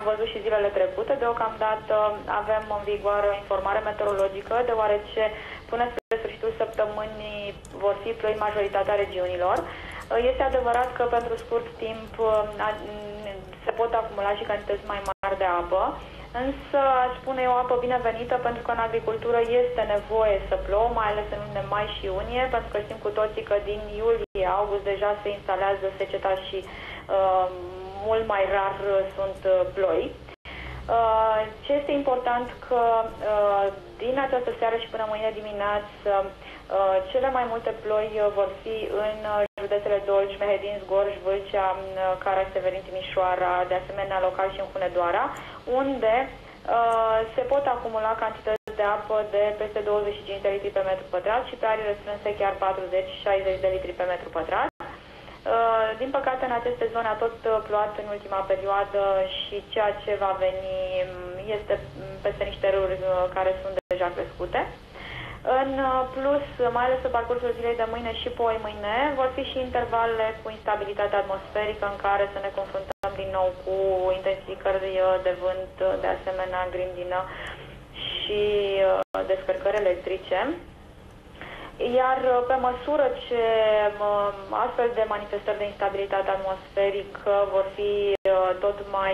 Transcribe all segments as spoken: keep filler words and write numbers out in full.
văzut și zilele trecute. Deocamdată avem în vigoare o informare meteorologică, deoarece până spre sfârșitul săptămânii vor fi ploi majoritatea regiunilor. Este adevărat că pentru scurt timp se pot acumula și cantități mai mari de apă, însă aș spune o apă binevenită, pentru că în agricultură este nevoie să plouă, mai ales în lunile mai și iunie, pentru că știm cu toții că din iulie, august deja se instalează seceta și uh, mult mai rar sunt ploi. Uh, ce este important că uh, din această seară și până mâine dimineață uh, cele mai multe ploi vor fi în județele Dolj, Mehedin, Gorj, Vâlcea, Caraș-Severin, Timișoara, de asemenea local și în Hunedoara, unde uh, se pot acumula cantități de apă de peste douăzeci și cinci de litri pe metru pătrat și pe arii restrânse chiar patruzeci șaizeci de litri pe metru pătrat. Uh, din păcate, în aceste zone a tot plouat în ultima perioadă și ceea ce va veni este peste niște râuri care sunt deja crescute. În plus, mai ales pe parcursul zilei de mâine și poi mâine, vor fi și intervalele cu instabilitate atmosferică în care să ne confruntăm din nou cu intensificări de vânt, de asemenea grindină și descărcări electrice. Iar pe măsură ce astfel de manifestări de instabilitate atmosferică vor fi tot mai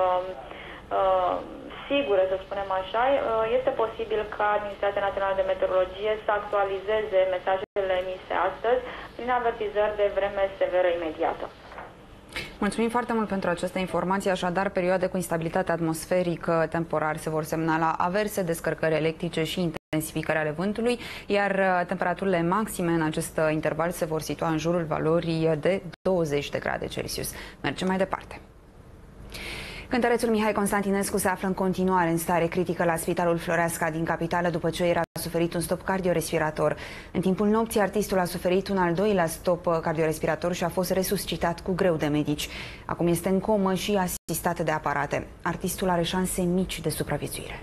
sigure, să spunem așa, este posibil ca Administrația Națională de Meteorologie să actualizeze mesajele emise astăzi prin avertizări de vreme severă imediată. Mulțumim foarte mult pentru această informație. Așadar, perioade cu instabilitate atmosferică temporar se vor semnala averse, descărcări electrice și intensificări ale vântului, iar temperaturile maxime în acest interval se vor situa în jurul valorii de douăzeci de grade Celsius. Mergem mai departe. Cântărețul Mihai Constantinescu se află în continuare în stare critică la Spitalul Floreasca din capitală după ce ieri a suferit un stop cardiorespirator. În timpul nopții, artistul a suferit un al doilea stop cardiorespirator și a fost resuscitat cu greu de medici. Acum este în comă și asistat de aparate. Artistul are șanse mici de supraviețuire.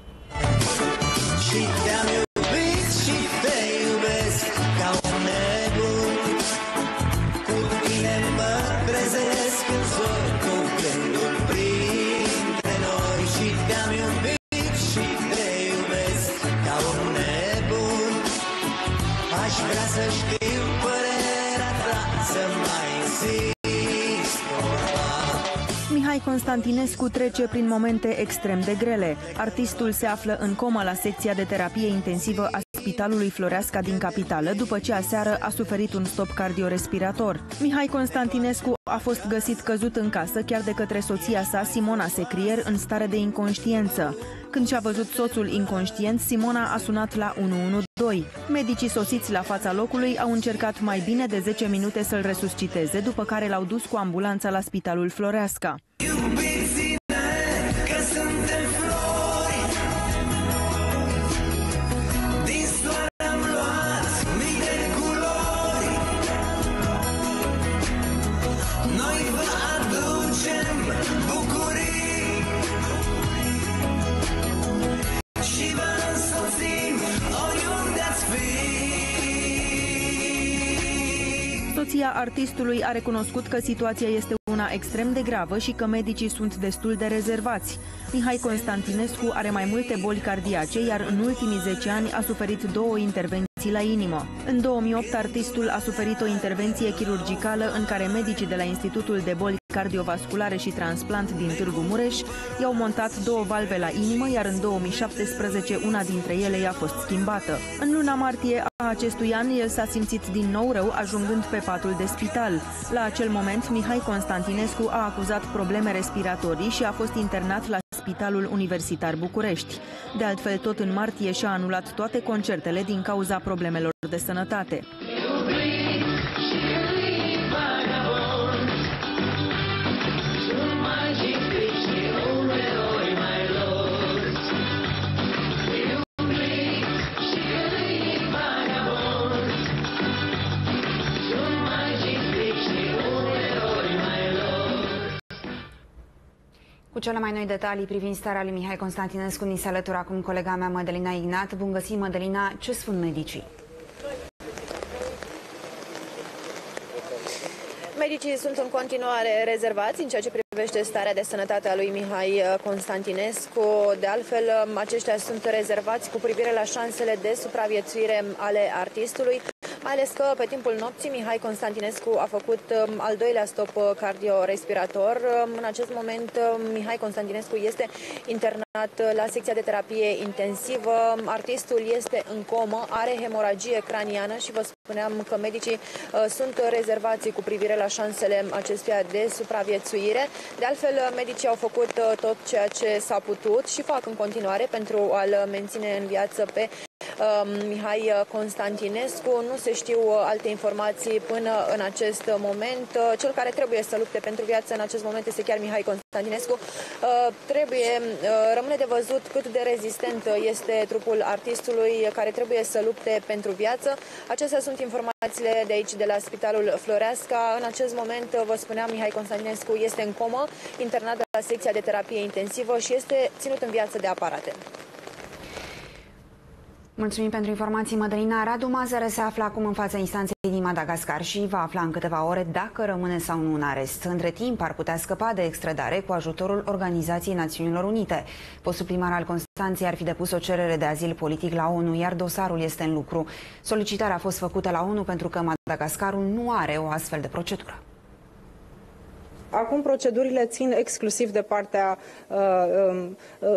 Mihai Constantinescu trece prin momente extrem de grele. Artistul se află în comă la secția de terapie intensivă a Spitalului Floreasca din capitală, după ce aseară a suferit un stop cardiorespirator. Mihai Constantinescu a fost găsit căzut în casă chiar de către soția sa, Simona Secrier, în stare de inconștiență. Când și-a văzut soțul inconștient, Simona a sunat la unu unu doi. Medicii sosiți la fața locului au încercat mai bine de zece minute să-l resusciteze, după care l-au dus cu ambulanța la Spitalul Floreasca. Soția artistului a recunoscut că situația este una extrem de gravă și că medicii sunt destul de rezervați. Mihai Constantinescu are mai multe boli cardiace, iar în ultimii zece ani a suferit două intervenții la inimă. În două mii opt, artistul a suferit o intervenție chirurgicală în care medicii de la Institutul de Boli Cardiovasculare și Transplant din Târgu Mureș i-au montat două valve la inimă, iar în două mii șaptesprezece una dintre ele i-a fost schimbată. În luna martie a acestui an, el s-a simțit din nou rău, ajungând pe patul de spital. La acel moment, Mihai Constantinescu a acuzat probleme respiratorii și a fost internat la Spitalul Universitar București. De altfel, tot în martie și-a anulat toate concertele din cauza problemelor de sănătate. Cu cele mai noi detalii privind starea lui Mihai Constantinescu, ni se alătură acum colega mea, Mădălina Ignat. Bun găsit, Mădălina! Ce spun medicii? Medicii sunt în continuare rezervați în ceea ce privește starea de sănătate a lui Mihai Constantinescu, de altfel, aceștia sunt rezervați cu privire la șansele de supraviețuire ale artistului, mai ales că pe timpul nopții Mihai Constantinescu a făcut al doilea stop cardiorespirator. În acest moment Mihai Constantinescu este internat la secția de terapie intensivă. Artistul este în comă, are hemoragie craniană și vă spuneam că medicii sunt rezervați cu privire la șansele acestuia de supraviețuire. De altfel, medicii au făcut tot ceea ce s-a putut și fac în continuare pentru a-l menține în viață pe Mihai Constantinescu. Nu se știu alte informații până în acest moment. Cel care trebuie să lupte pentru viață în acest moment este chiar Mihai Constantinescu. Trebuie, rămâne de văzut cât de rezistent este trupul artistului care trebuie să lupte pentru viață. Acestea sunt informațiile de aici, de la Spitalul Floreasca. În acest moment, vă spuneam, Mihai Constantinescu este în comă, internat la secția de terapie intensivă și este ținut în viață de aparate. Mulțumim pentru informații, Mădălina. Radu Mazăre se află acum în fața instanței din Madagascar și va afla în câteva ore dacă rămâne sau nu în arest. Între timp, ar putea scăpa de extradare cu ajutorul Organizației Națiunilor Unite. Postul primar al Constanței ar fi depus o cerere de azil politic la ONU, iar dosarul este în lucru. Solicitarea a fost făcută la ONU pentru că Madagascarul nu are o astfel de procedură. Acum procedurile țin exclusiv de partea uh, uh,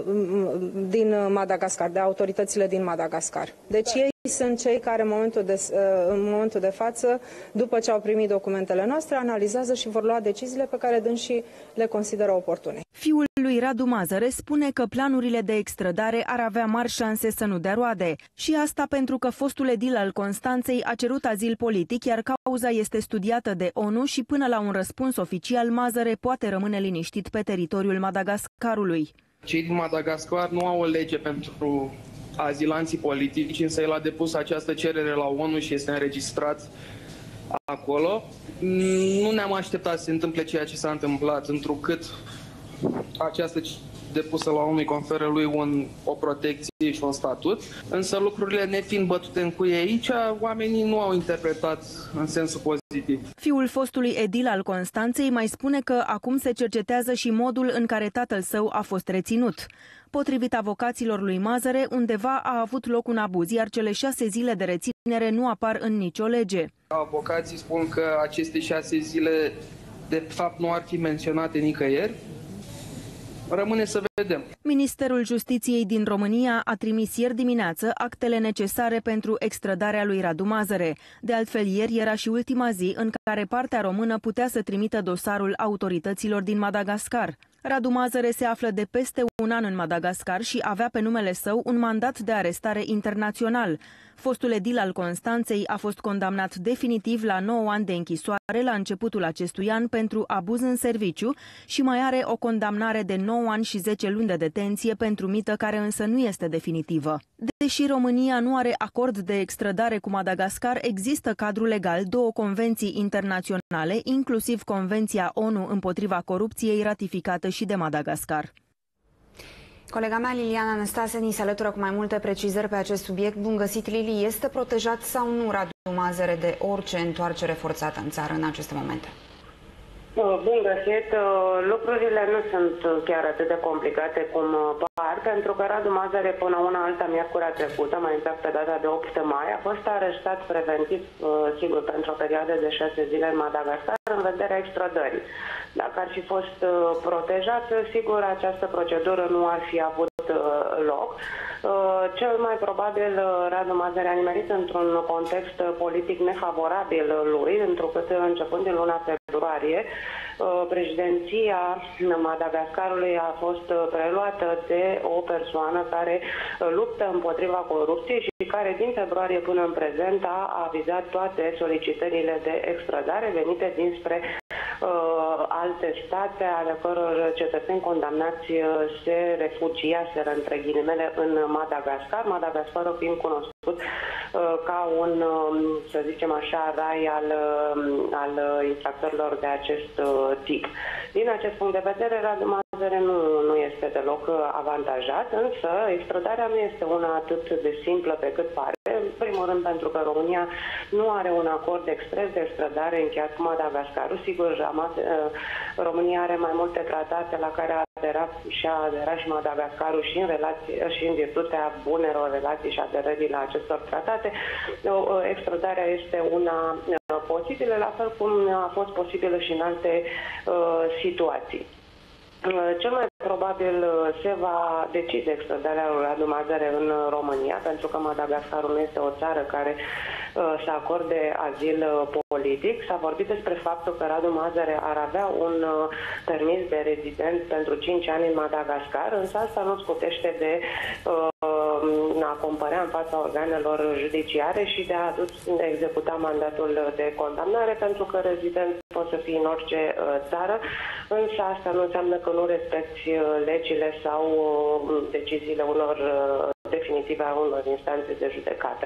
din Madagascar, de autoritățile din Madagascar. Deci ei sunt cei care în momentul, de, uh, în momentul de față, după ce au primit documentele noastre, analizează și vor lua deciziile pe care dânsii le consideră oportune. Fiul lui Radu Mazăre spune că planurile de extradare ar avea mari șanse să nu dea roade. Și asta pentru că fostul edil al Constanței a cerut azil politic, iar cauza este studiată de ONU și până la un răspuns oficial, Mazăre poate rămâne liniștit pe teritoriul Madagascarului. Cei din Madagascar nu au o lege pentru azilanții politici, însă el a depus această cerere la ONU și este înregistrat acolo. Nu ne-am așteptat să se întâmple ceea ce s-a întâmplat, întrucât această depusă la ONU îi conferă lui un, o protecție și un statut, însă lucrurile nefiind bătute în cuie aici, oamenii nu au interpretat în sensul pozitiv. Fiul fostului edil al Constanței mai spune că acum se cercetează și modul în care tatăl său a fost reținut. Potrivit avocaților lui Mazăre, undeva a avut loc un abuz, iar cele șase zile de reținere nu apar în nicio lege. Avocații spun că aceste șase zile de fapt nu ar fi menționate nicăieri. Rămâne să vedem. Ministerul Justiției din România a trimis ieri dimineață actele necesare pentru extradarea lui Radu Mazăre. De altfel, ieri era și ultima zi în care partea română putea să trimită dosarul autorităților din Madagascar. Radu Mazăre se află de peste un an în Madagascar și avea pe numele său un mandat de arestare internațional. Fostul edil al Constanței a fost condamnat definitiv la nouă ani de închisoare la începutul acestui an pentru abuz în serviciu și mai are o condamnare de nouă ani și zece luni de detenție pentru mită, care însă nu este definitivă. Deși România nu are acord de extradare cu Madagascar, există cadru legal două convenții internaționale, inclusiv Convenția ONU împotriva corupției, ratificată și de Madagascar. Colega mea, Liliana Năstase, ni se alătură cu mai multe precizări pe acest subiect. Bun găsit, Lili. Este protejat sau nu Radu Mazăre de orice întoarcere forțată în țară în aceste momente? Bun găsit! Lucrurile nu sunt chiar atât de complicate cum par, pentru că Radu Mazăre până una alta miercurea trecută, mai exact pe data de opt mai, a fost arestat preventiv, sigur, pentru o perioadă de șase zile în Madagascar, în vederea extradării. Dacă ar fi fost protejat, sigur, această procedură nu ar fi avut loc. Cel mai probabil Radu Mazăre a nimerit într-un context politic nefavorabil lui, întrucât începând din luna februarie, președinția Madagascarului a fost preluată de o persoană care luptă împotriva corupției și care din februarie până în prezent a avizat toate solicitările de extradare venite dinspre uh, alte state ale căror cetățeni condamnați se refugiaseră, între ghilimele, în Madagascar, Madagascarul fiind cunoscut uh, ca un, uh, să zicem așa, rai al, uh, al infractorilor de acest uh, tip. Din acest punct de vedere, Radu Mazăre nu, nu este deloc avantajat, însă extradarea nu este una atât de simplă pe cât pare. În primul primul rând pentru că România nu are un acord expres de extradare încheiat cu Madagascarul. Sigur, România are mai multe tratate la care a aderat și a aderat și Madagascarul și în, relații, și în virtutea bunelor relații și aderării la acestor tratate. Extradarea este una posibilă, la fel cum a fost posibilă și în alte uh, situații. Cel mai probabil se va decide extradarea lui Radu Mazăre în România, pentru că Madagascarul nu este o țară care uh, să acorde azil politic. S-a vorbit despre faptul că Radu Mazăre ar avea un uh, permis de rezident pentru cinci ani în Madagascar, însă asta nu scutește de uh, a compărea în fața organelor judiciare și de a executa mandatul de condamnare, pentru că rezident poți să fii în orice uh, țară, însă asta nu înseamnă că nu respecti legile sau deciziile unor definitive a unor instanțe de judecată.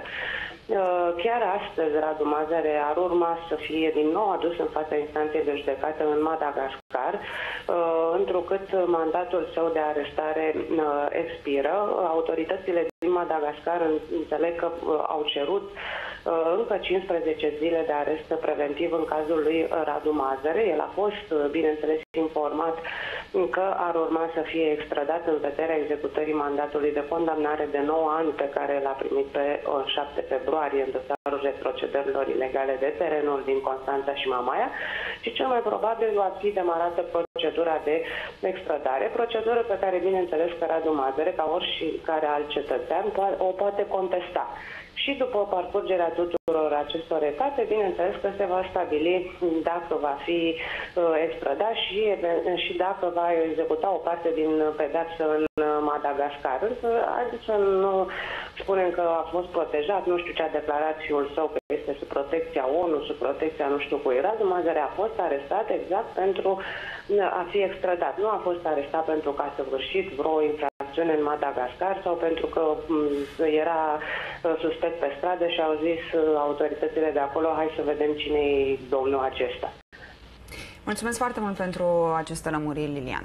Chiar astăzi, Radu Mazăre ar urma să fie din nou adus în fața instanței de judecată în Madagascar, întrucât mandatul său de arestare expiră. Autoritățile din Madagascar înțeleg că au cerut încă cincisprezece zile de arest preventiv în cazul lui Radu Mazăre. El a fost, bineînțeles, informat că ar urma să fie extradat în vederea executării mandatului de condamnare de nouă ani pe care l-a primit pe șapte februarie în dosarul retrocedărilor ilegale de terenuri din Constanța și Mamaia, și cel mai probabil va fi demarată procedura de extradare, procedură pe care, bineînțeles, că Radu Mazăre, ca oricare alt cetățean, o poate contesta. Și după parcurgerea tuturor acestor etape, bineînțeles că se va stabili dacă va fi uh, extradat și, și dacă va executa o parte din pedeapsă în Madagascar. Însă, haideți să nu spunem că a fost protejat, nu știu ce a declarat fiul său, că este sub protecția ONU, sub protecția nu știu cui. Radu Mazăre a fost arestat exact pentru a fi extradat. Nu a fost arestat pentru că a săvârșit vreo infracțiune în Madagascar sau pentru că era suspect pe stradă și au zis autoritățile de acolo, hai să vedem cine e domnul acesta. Mulțumesc foarte mult pentru aceste lămuriri, Liliana.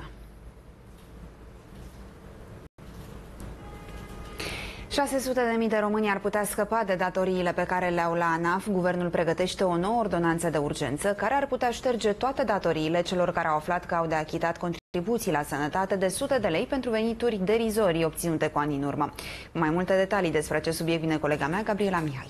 șase sute de mii de români ar putea scăpa de datoriile pe care le au la ANAF. Guvernul pregătește o nouă ordonanță de urgență care ar putea șterge toate datoriile celor care au aflat că au de achitat contribuții la sănătate de sute de lei pentru venituri derizorii obținute cu ani în urmă. Mai multe detalii despre acest subiect vine colega mea, Gabriela Mihai.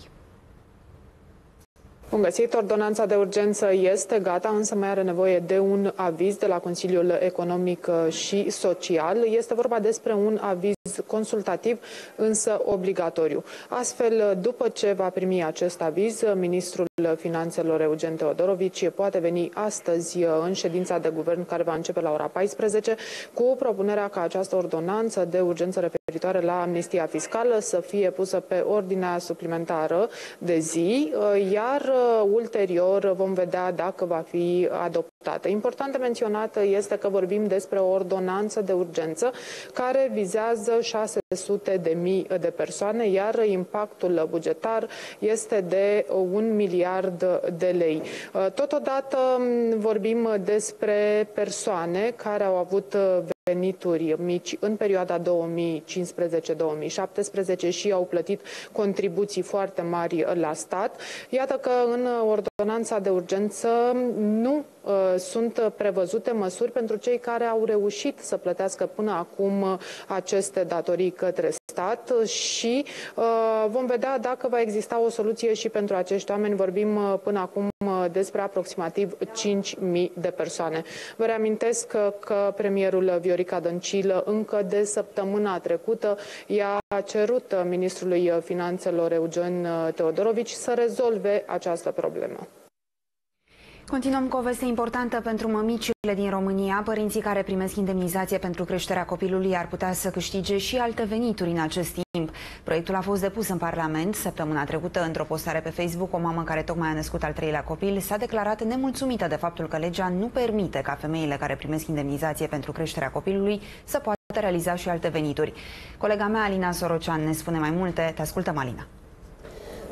Bun găsit, ordonanța de urgență este gata, însă mai are nevoie de un aviz de la Consiliul Economic și Social. Este vorba despre un aviz consultativ, însă obligatoriu. Astfel, după ce va primi acest aviz, ministrul Finanțelor Eugen Teodorovici poate veni astăzi în ședința de guvern care va începe la ora paisprezece cu propunerea ca această ordonanță de urgență referitoare la amnistia fiscală să fie pusă pe ordinea suplimentară de zi, iar ulterior vom vedea dacă va fi adoptată. Important de menționat este că vorbim despre o ordonanță de urgență care vizează șase sute de mii de persoane, iar impactul bugetar este de un miliard de lei. Totodată vorbim despre persoane care au avut venituri mici în perioada două mii cincisprezece două mii șaptesprezece și au plătit contribuții foarte mari la stat. Iată că în ordonanța de urgență nu uh, sunt prevăzute măsuri pentru cei care au reușit să plătească până acum aceste datorii către stat și uh, vom vedea dacă va exista o soluție și pentru acești oameni. Vorbim uh, până acum despre aproximativ cinci mii de persoane. Vă reamintesc că, că premierul Viorica Dăncilă încă de săptămâna trecută i-a cerut ministrului Finanțelor Eugen Teodorovici să rezolve această problemă. Continuăm cu o veste importantă pentru mămicile din România. Părinții care primesc indemnizație pentru creșterea copilului ar putea să câștige și alte venituri în acest timp. Proiectul a fost depus în Parlament. Săptămâna trecută, într-o postare pe Facebook, o mamă care tocmai a născut al treilea copil s-a declarat nemulțumită de faptul că legea nu permite ca femeile care primesc indemnizație pentru creșterea copilului să poată realiza și alte venituri. Colega mea, Alina Sorocean, ne spune mai multe. Te ascultăm, Alina.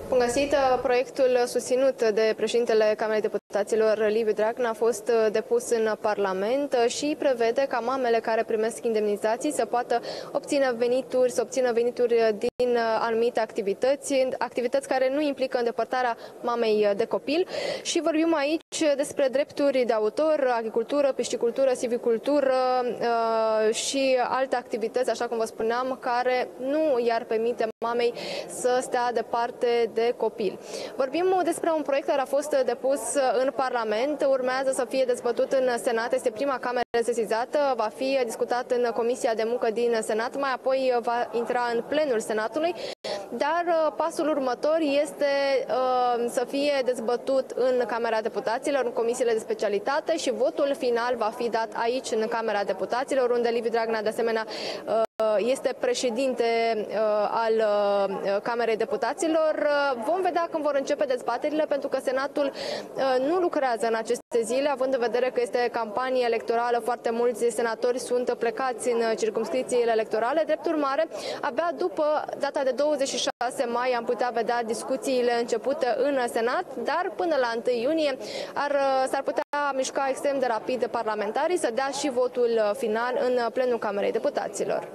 Bun găsit! Proiectul susținut de președintele Camerei Deputaților, Liviu Dragnea, a fost depus în Parlament și prevede ca mamele care primesc indemnizații să poată obține venituri, să obțină venituri din anumite activități, activități care nu implică îndepărtarea mamei de copil. Și vorbim aici despre drepturi de autor, agricultură, piscicultură, silvicultură și alte activități, așa cum vă spuneam, care nu i-ar permite mamei să stea departe de copil. Vorbim despre un proiect care a fost depus în Parlament, urmează să fie dezbătut în Senat, este prima cameră sesizată, va fi discutat în Comisia de Muncă din Senat, mai apoi va intra în plenul Senatului, dar pasul următor este uh, să fie dezbătut în Camera Deputaților, în comisiile de specialitate și votul final va fi dat aici, în Camera Deputaților, unde Liviu Dragnea, de asemenea, uh, este președinte uh, al uh, Camerei Deputaților. Uh, vom vedea când vor începe dezbaterile, pentru că Senatul uh, nu lucrează în aceste zile, având în vedere că este campanie electorală, foarte mulți senatori sunt plecați în circumscripțiile electorale. Drept urmare, abia după data de douăzeci și șase mai am putea vedea discuțiile începute în Senat, dar până la întâi iunie ar, s-ar putea mișca extrem de rapid parlamentarii să dea și votul final în plenul Camerei Deputaților.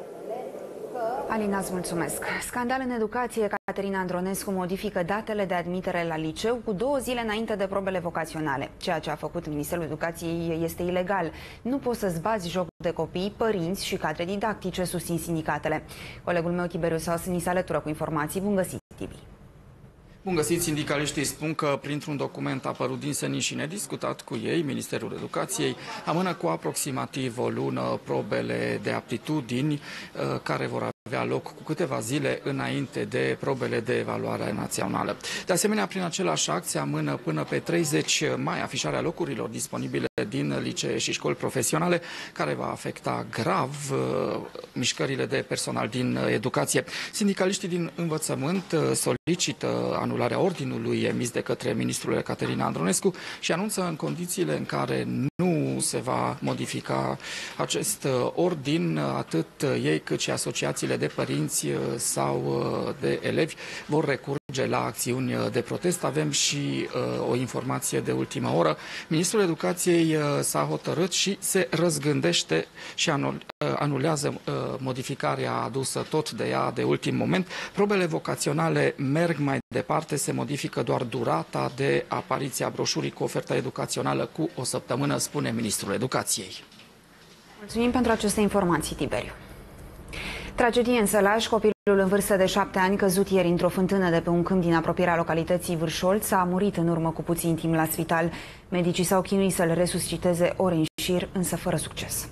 Alina, îți mulțumesc. Scandal în educație. Caterina Andronescu modifică datele de admitere la liceu cu două zile înainte de probele vocaționale. Ceea ce a făcut Ministerul Educației este ilegal. Nu poți să-ți bați joc de copii, părinți și cadre didactice, susțin sindicatele. Colegul meu, Tiberiu Saus, ni se alătură cu informații. Bun găsit, Tibi! Bun găsit, sindicaliștii spun că printr-un document apărut din senin și nediscutat cu ei, Ministerul Educației amână cu aproximativ o lună probele de aptitudini care vor avea loc cu câteva zile înainte de probele de evaluare națională. De asemenea, prin același act se amână până pe treizeci mai afișarea locurilor disponibile din licee și școli profesionale, care va afecta grav uh, mișcările de personal din educație. Sindicaliștii din învățământ solicită anularea ordinului emis de către ministrul Caterina Andronescu și anunță în condițiile în care nu se va modifica acest ordin, atât ei cât și asociațiile de părinți sau de elevi vor recurge la acțiuni de protest. Avem și uh, o informație de ultimă oră. Ministrul Educației uh, s-a hotărât și se răzgândește și anul, uh, anulează uh, modificarea adusă tot de ea de ultim moment. Probele vocaționale merg mai departe, se modifică doar durata de apariție a broșurii cu oferta educațională cu o săptămână, spune Ministrul Educației. Mulțumim pentru aceste informații, Tiberiu. Tragedie în Sălaș. Copilul în vârstă de șapte ani, căzut ieri într-o fântână de pe un câmp din apropierea localității Vârșolț, a murit în urmă cu puțin timp la spital. Medicii s-au chinuit să-l resusciteze ore în șir, însă fără succes.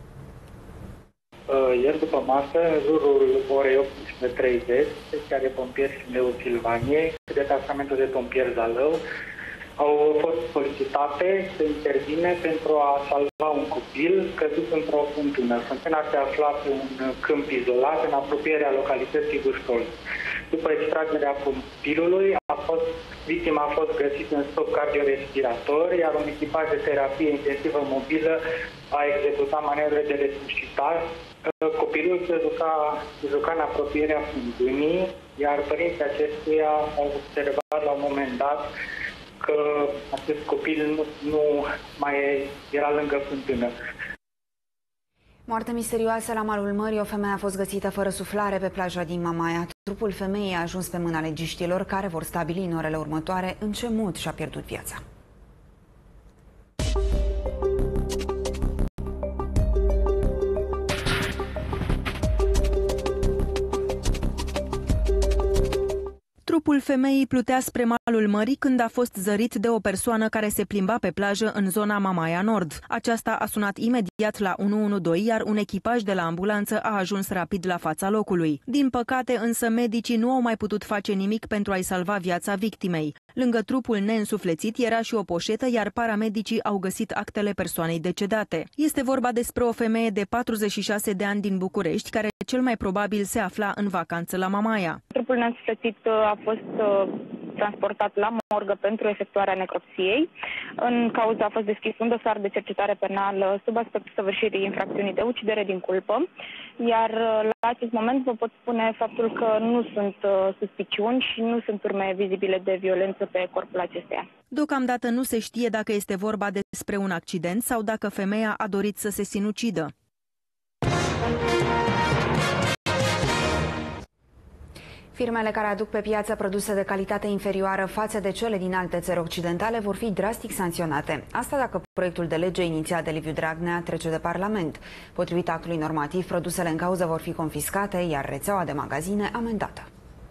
Ieri după masă, în jurul orei optsprezece treizeci, chiar de pompieri Simeul Silvaniei, detașamentul de pompieri Zalău, au fost solicitate să intervine pentru a salva un copil căzut într-o fântână. Fântâna se afla pe un câmp izolat în apropierea localității Vârșolț. După extragerea copilului, a fost, victima a fost găsită în stop cardiorespirator, iar un echipaj de terapie intensivă mobilă a executat manevre de resuscitare. Copilul se juca, se juca în apropierea fântânii, iar părinții acestuia au observat la un moment dat că acest copil nu, nu mai era lângă fântână. Moarte misterioasă la malul mării. O femeie a fost găsită fără suflare pe plaja din Mamaia. Trupul femeii a ajuns pe mâna legiștilor, care vor stabili în orele următoare în ce mod și-a pierdut viața. Trupul femeii plutea spre malul mării când a fost zărit de o persoană care se plimba pe plajă în zona Mamaia Nord. Aceasta a sunat imediat la unu unu doi, iar un echipaj de la ambulanță a ajuns rapid la fața locului. Din păcate, însă, medicii nu au mai putut face nimic pentru a-i salva viața victimei. Lângă trupul neînsuflețit era și o poșetă, iar paramedicii au găsit actele persoanei decedate. Este vorba despre o femeie de patruzeci și șase de ani din București, care cel mai probabil se afla în vacanță la Mamaia. Trupul neînsuflețit a fost transportat la morgă pentru efectuarea necropsiei. În cauză a fost deschis un dosar de cercetare penală sub aspectul săvârșirii infracțiunii de ucidere din culpă, iar la acest moment vă pot spune faptul că nu sunt suspiciuni și nu sunt urme vizibile de violență pe corpul acesteia. Deocamdată nu se știe dacă este vorba despre un accident sau dacă femeia a dorit să se sinucidă. Firmele care aduc pe piață produse de calitate inferioară față de cele din alte țări occidentale vor fi drastic sancționate. Asta dacă proiectul de lege inițiat de Liviu Dragnea trece de Parlament. Potrivit actului normativ, produsele în cauză vor fi confiscate, iar rețeaua de magazine amendată.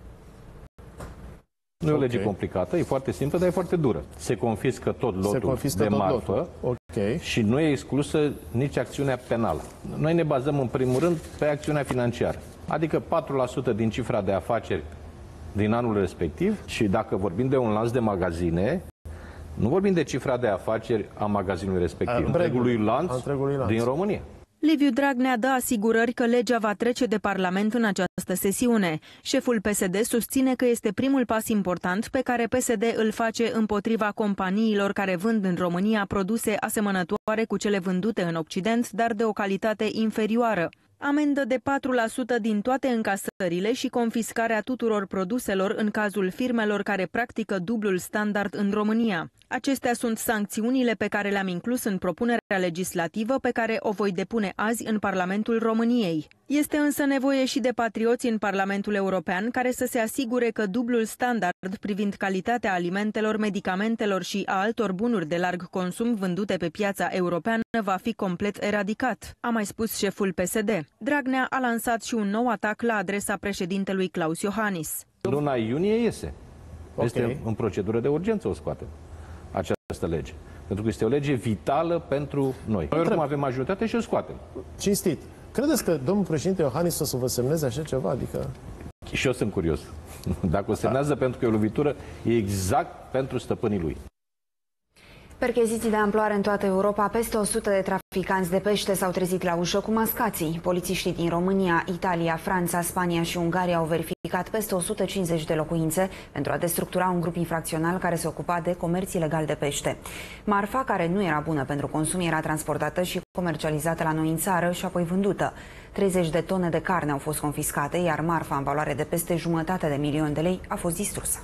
Nu e o lege okay. complicată, e foarte simplă, dar e foarte dură. Se confiscă tot lotul confiscă de tot marfă lotul. Okay. Și nu e exclusă nici acțiunea penală. Noi ne bazăm în primul rând pe acțiunea financiară. Adică patru la sută din cifra de afaceri din anul respectiv și dacă vorbim de un lanț de magazine, nu vorbim de cifra de afaceri a magazinului respectiv, a, întregului, lanț întregului lanț din România. Liviu Dragnea dă asigurări că legea va trece de Parlament în această sesiune. Șeful P S D susține că este primul pas important pe care P S D îl face împotriva companiilor care vând în România produse asemănătoare cu cele vândute în Occident, dar de o calitate inferioară. Amendă de patru la sută din toate încasările și confiscarea tuturor produselor în cazul firmelor care practică dublul standard în România. Acestea sunt sancțiunile pe care le-am inclus în propunerea legislativă pe care o voi depune azi în Parlamentul României. Este însă nevoie și de patrioți în Parlamentul European care să se asigure că dublul standard privind calitatea alimentelor, medicamentelor și a altor bunuri de larg consum vândute pe piața europeană va fi complet eradicat, a mai spus șeful P S D. Dragnea a lansat și un nou atac la adresa președintelui Klaus Iohannis. Luna iunie iese. Okay. Este în procedură de urgență o scoatem această lege. Pentru că este o lege vitală pentru noi. Noi oricum avem majoritate și o scoatem. Cinstit. Credeți că domnul președinte Iohannis o să vă semneze așa ceva? Adică... Și eu sunt curios. Dacă o semnează da. pentru că e o lovitură, e exact pentru stăpânii lui. Percheziții de amploare în toată Europa, peste o sută de traficanți de pește s-au trezit la ușă cu mascații. Polițiștii din România, Italia, Franța, Spania și Ungaria au verificat peste o sută cincizeci de locuințe pentru a destructura un grup infracțional care se ocupa de comerț ilegal de pește. Marfa, care nu era bună pentru consum, era transportată și comercializată la noi în țară și apoi vândută. treizeci de tone de carne au fost confiscate, iar marfa în valoare de peste jumătate de milion de lei a fost distrusă.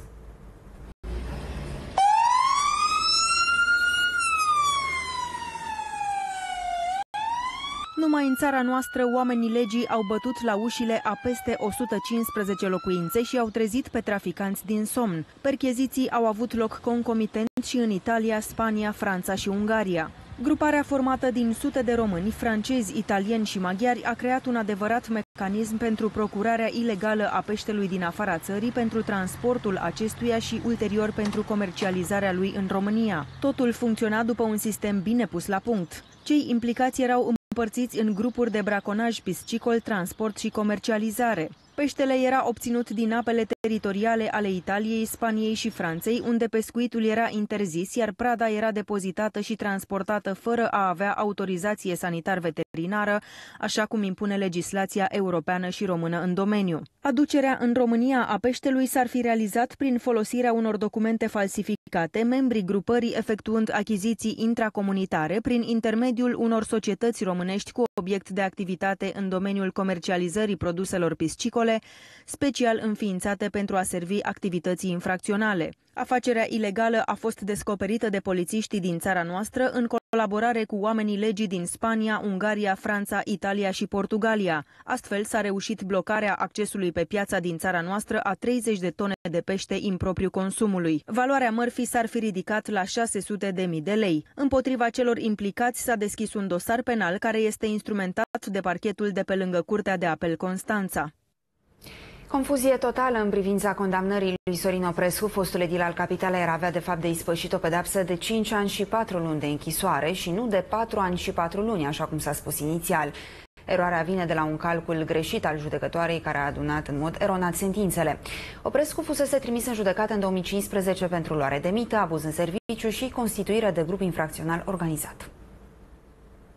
Numai în țara noastră, oamenii legii au bătut la ușile a peste o sută cincisprezece locuințe și au trezit pe traficanți din somn. Percheziții au avut loc concomitent și în Italia, Spania, Franța și Ungaria. Gruparea formată din sute de români, francezi, italieni și maghiari a creat un adevărat mecanism pentru procurarea ilegală a peștelui din afara țării, pentru transportul acestuia și ulterior pentru comercializarea lui în România. Totul funcționa după un sistem bine pus la punct. Cei implicați erau împărțiți în grupuri de braconaj piscicol, transport și comercializare. Peștele era obținut din apele teritoriale ale Italiei, Spaniei și Franței, unde pescuitul era interzis, iar prada era depozitată și transportată fără a avea autorizație sanitar-veterinară, așa cum impune legislația europeană și română în domeniu. Aducerea în România a peștelui s-ar fi realizat prin folosirea unor documente falsificate, membrii grupării efectuând achiziții intracomunitare prin intermediul unor societăți românești cu obiect de activitate în domeniul comercializării produselor piscicole, special înființate pentru a servi activității infracționale. Afacerea ilegală a fost descoperită de polițiștii din țara noastră în colaborare cu oamenii legii din Spania, Ungaria, Franța, Italia și Portugalia. Astfel s-a reușit blocarea accesului pe piața din țara noastră a treizeci de tone de pește impropriu consumului. Valoarea mărfii s-ar fi ridicat la șase sute de mii de lei. Împotriva celor implicați s-a deschis un dosar penal care este instrumentat de parchetul de pe lângă Curtea de Apel Constanța. Confuzie totală în privința condamnării lui Sorin Oprescu, fostul edil al Capitalei, ar avea de fapt de ispășit o pedeapsă de cinci ani și patru luni de închisoare și nu de patru ani și patru luni, așa cum s-a spus inițial. Eroarea vine de la un calcul greșit al judecătoarei care a adunat în mod eronat sentințele. Oprescu fusese trimis în judecată în două mii cincisprezece pentru luare de mită, abuz în serviciu și constituire de grup infracțional organizat.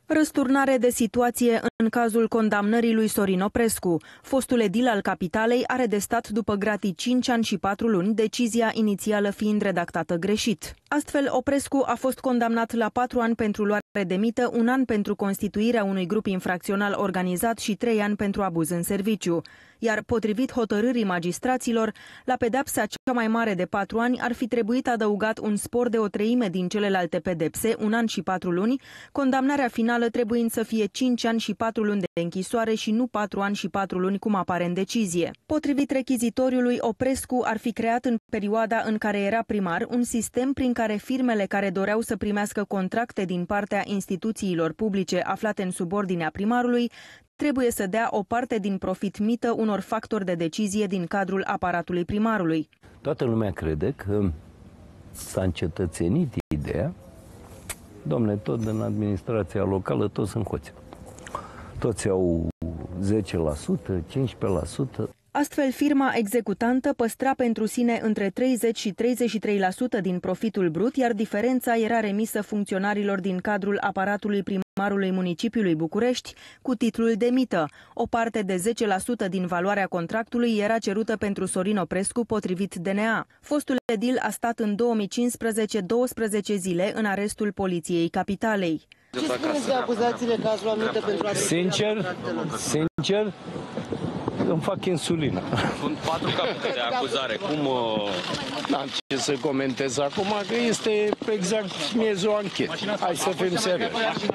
Răsturnare de situație în cazul condamnării lui Sorin Oprescu. Fostul edil al capitalei are de stat după gratii cinci ani și patru luni, decizia inițială fiind redactată greșit. Astfel, Oprescu a fost condamnat la patru ani pentru luare de mită, un an pentru constituirea unui grup infracțional organizat și trei ani pentru abuz în serviciu. Iar, potrivit hotărârii magistraților, la pedepsa cea mai mare de patru ani ar fi trebuit adăugat un spor de o treime din celelalte pedepse, un an și patru luni, condamnarea finală trebuind să fie cinci ani și patru luni de închisoare și nu patru ani și patru luni cum apare în decizie. Potrivit rechizitoriului, Oprescu ar fi creat în perioada în care era primar un sistem prin care firmele care doreau să primească contracte din partea instituțiilor publice aflate în subordinea primarului trebuie să dea o parte din profit mită unor factori de decizie din cadrul aparatului primarului. Toată lumea crede că s-a încetățenit ideea, domne, tot în administrația locală toți sunt hoți. Toți au zece la sută, cincisprezece la sută. Astfel, firma executantă păstra pentru sine între treizeci și treizeci și trei la sută din profitul brut, iar diferența era remisă funcționarilor din cadrul aparatului primarului municipiului București cu titlul de mită. O parte de zece la sută din valoarea contractului era cerută pentru Sorin Oprescu, potrivit D N A. Fostul edil a stat în două mii cincisprezece douăsprezece zile în arestul poliției capitalei. Ce spuneți de acuzațiile că ați luat mită pentru a... Sincer, sincer, îmi fac insulină. Sunt patru capete de acuzare. Cum... N-am ce să comentez acum, că este exact miezul anchetă. Hai să fim serioși.